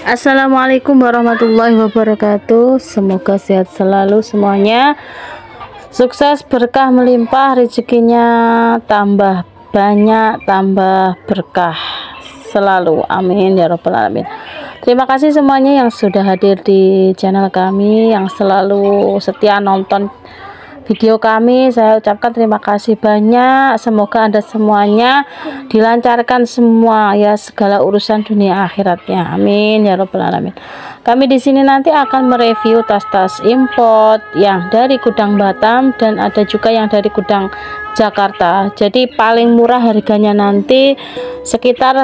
Assalamualaikum warahmatullahi wabarakatuh. Semoga sehat selalu semuanya, sukses, berkah melimpah, rezekinya tambah banyak, tambah berkah selalu, amin ya robbal alamin. Terima kasih semuanya yang sudah hadir di channel kami, yang selalu setia nonton video kami. Saya ucapkan terima kasih banyak. Semoga Anda semuanya dilancarkan semua ya, segala urusan dunia akhiratnya, amin ya robbal alamin. Kami di sini nanti akan mereview tas-tas import yang dari gudang Batam dan ada juga yang dari gudang Jakarta. Jadi paling murah harganya nanti sekitar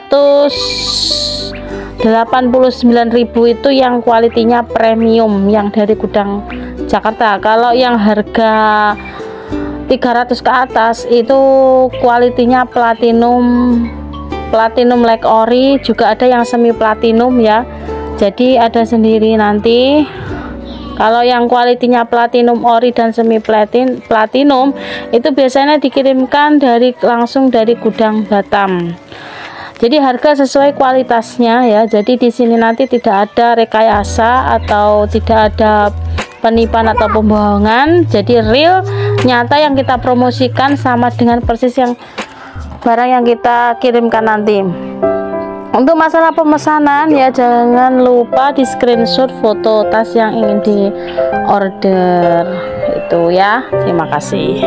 189.000 itu yang kualitinya premium yang dari gudang Jakarta. Kalau yang harga 300 ke atas itu kualitinya platinum like ori, juga ada yang semi platinum ya. Jadi ada sendiri nanti. Kalau yang kualitinya platinum ori dan semi platinum itu biasanya dikirimkan langsung dari gudang Batam. Jadi harga sesuai kualitasnya ya. Jadi di sini nanti tidak ada rekayasa atau tidak ada penipuan atau pembohongan. Jadi real, nyata yang kita promosikan sama dengan persis yang barang yang kita kirimkan nanti. Untuk masalah pemesanan ya, jangan lupa di screenshot foto tas yang ingin di order itu ya. Terima kasih.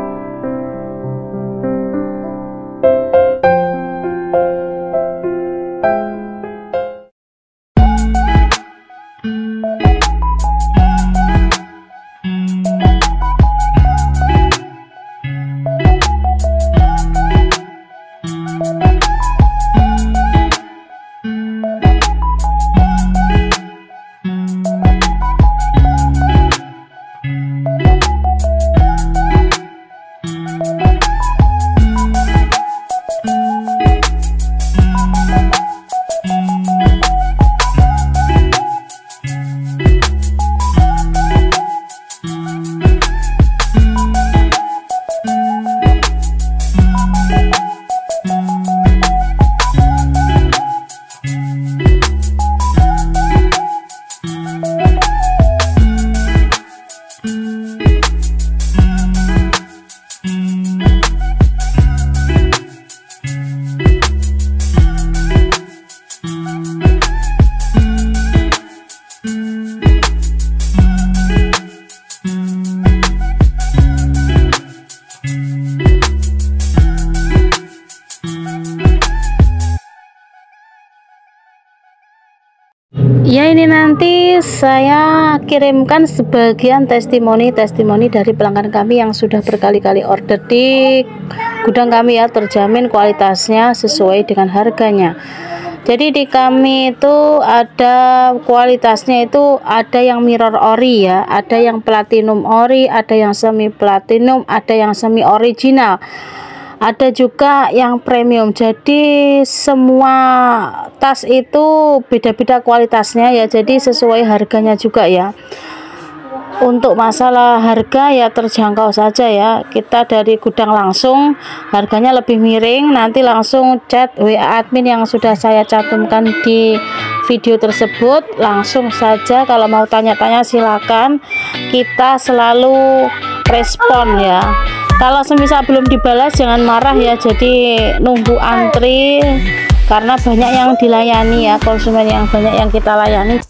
Ya, ini nanti saya kirimkan sebagian testimoni dari pelanggan kami yang sudah berkali-kali order di gudang kami ya, terjamin kualitasnya sesuai dengan harganya. Jadi di kami itu ada kualitasnya itu ada yang mirror ori ya, ada yang platinum ori, ada yang semi platinum, ada yang semi original, ada juga yang premium. Jadi semua tas itu beda-beda kualitasnya ya, jadi sesuai harganya juga ya. Untuk masalah harga ya terjangkau saja ya, kita dari gudang langsung harganya lebih miring. Nanti langsung chat WA admin yang sudah saya cantumkan di video tersebut, langsung saja kalau mau tanya-tanya silakan, kita selalu respon ya. Kalau semisal belum dibalas jangan marah ya, jadi nunggu antri karena banyak yang dilayani ya, konsumen yang banyak yang kita layani.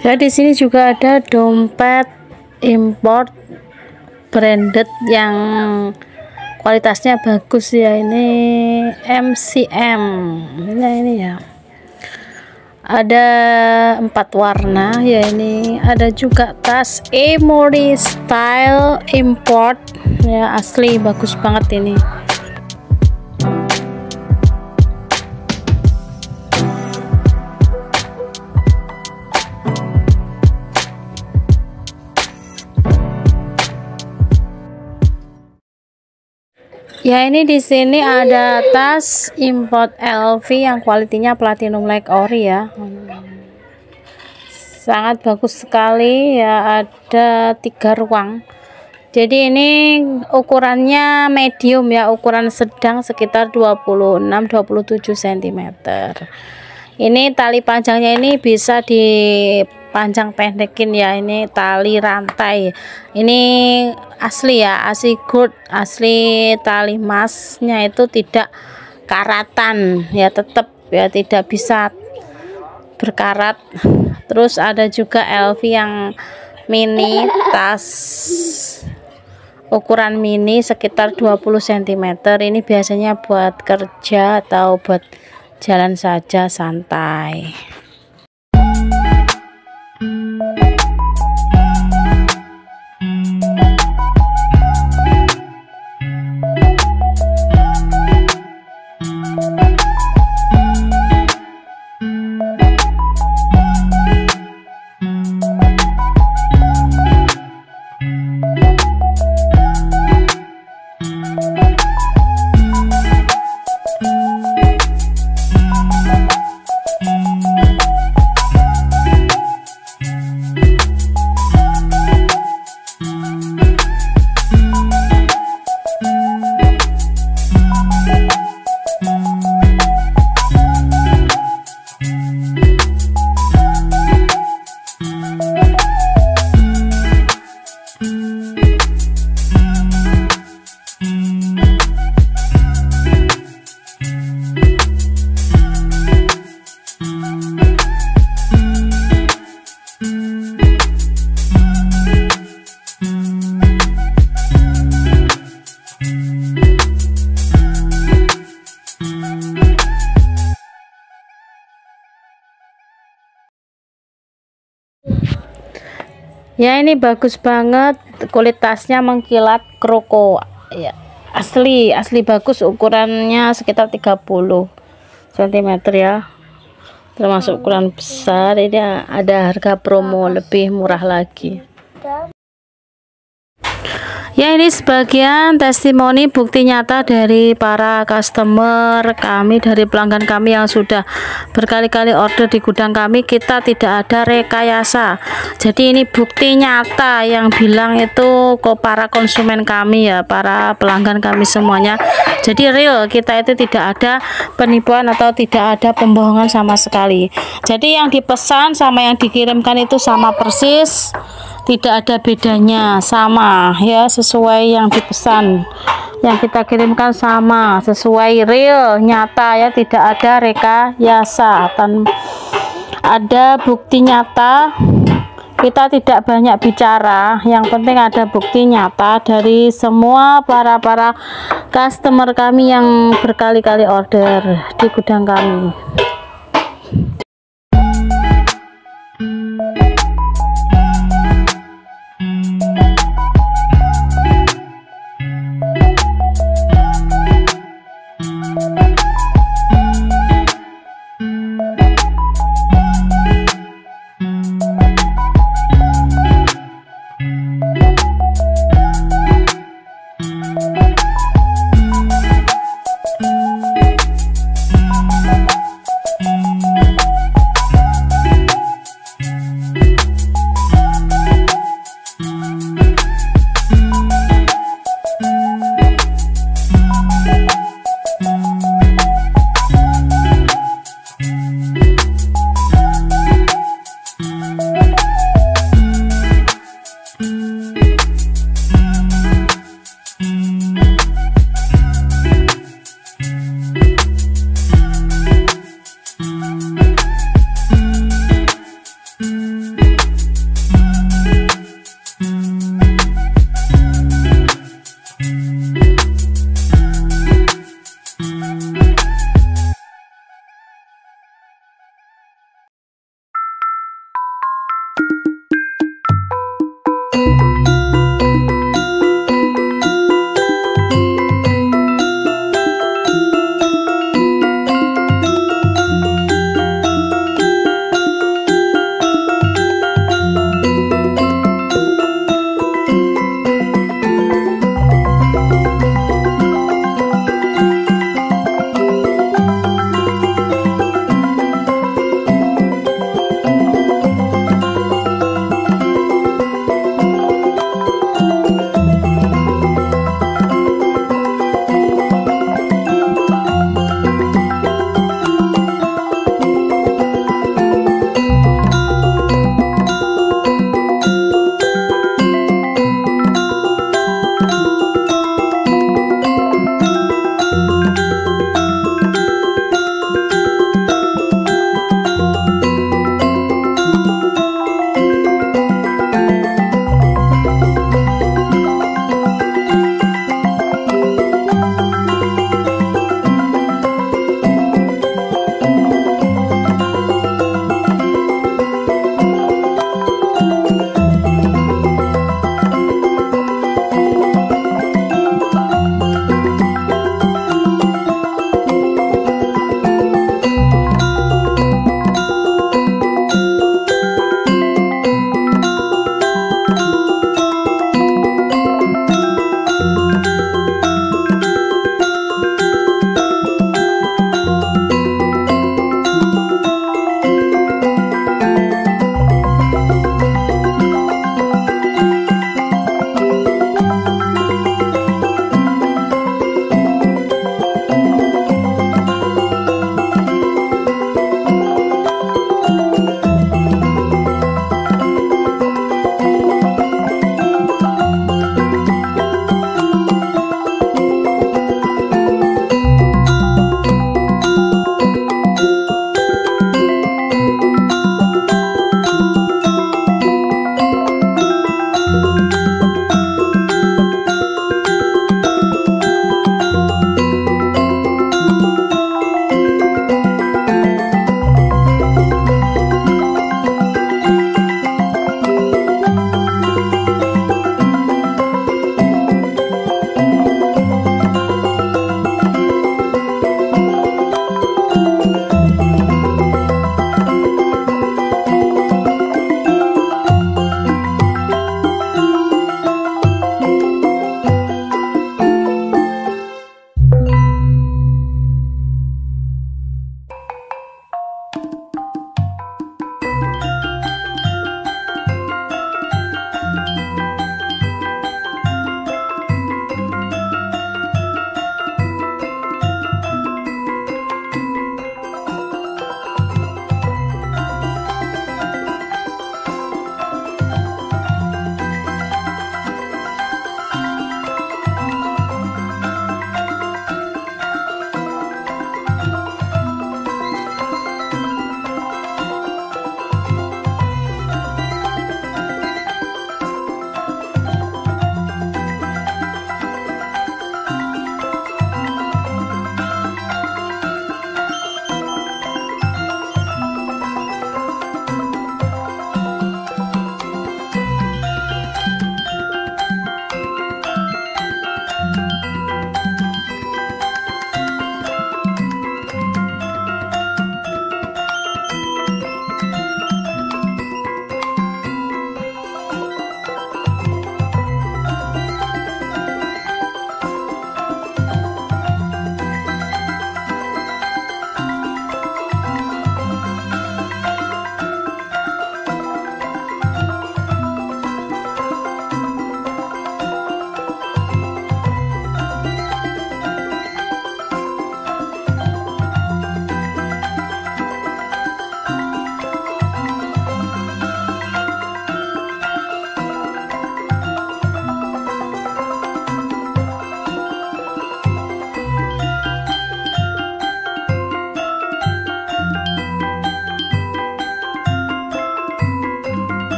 Ya, di sini juga ada dompet import branded yang kualitasnya bagus ya, ini MCM. Nah, ini ya. Ada 4 warna ya, ini ada juga tas Emory Style import ya, asli bagus banget ini. Ya, ini di sini ada tas import LV yang kualitinya platinum like ori ya. Sangat bagus sekali ya, ada 3 ruang. Jadi ini ukurannya medium ya, ukuran sedang sekitar 26-27 cm. Ini tali panjangnya ini bisa dipanjang pendekin ya, ini tali rantai. Ini asli ya, asli gold, asli tali emasnya itu tidak karatan ya, tetap ya tidak bisa berkarat. Terus ada juga LV yang mini, tas ukuran mini sekitar 20 cm. Ini biasanya buat kerja atau buat jalan saja santai. Ya, ini bagus banget, kulit tasnya mengkilat kroko ya, asli bagus, ukurannya sekitar 30 cm ya, termasuk ukuran besar. Ini ada harga promo lebih murah lagi. Ya, ini sebagian testimoni bukti nyata dari para customer kami, dari pelanggan kami yang sudah berkali-kali order di gudang kami. Kita tidak ada rekayasa, jadi ini bukti nyata yang bilang itu kok para konsumen kami ya, para pelanggan kami semuanya. Jadi real, kita itu tidak ada penipuan atau tidak ada pembohongan sama sekali. Jadi yang dipesan sama yang dikirimkan itu sama persis, tidak ada bedanya, sama ya, sesuai yang dipesan, yang kita kirimkan sama, sesuai real nyata ya, tidak ada rekayasa, ada bukti nyata. Kita tidak banyak bicara, yang penting ada bukti nyata dari semua para customer kami yang berkali-kali order di gudang kami.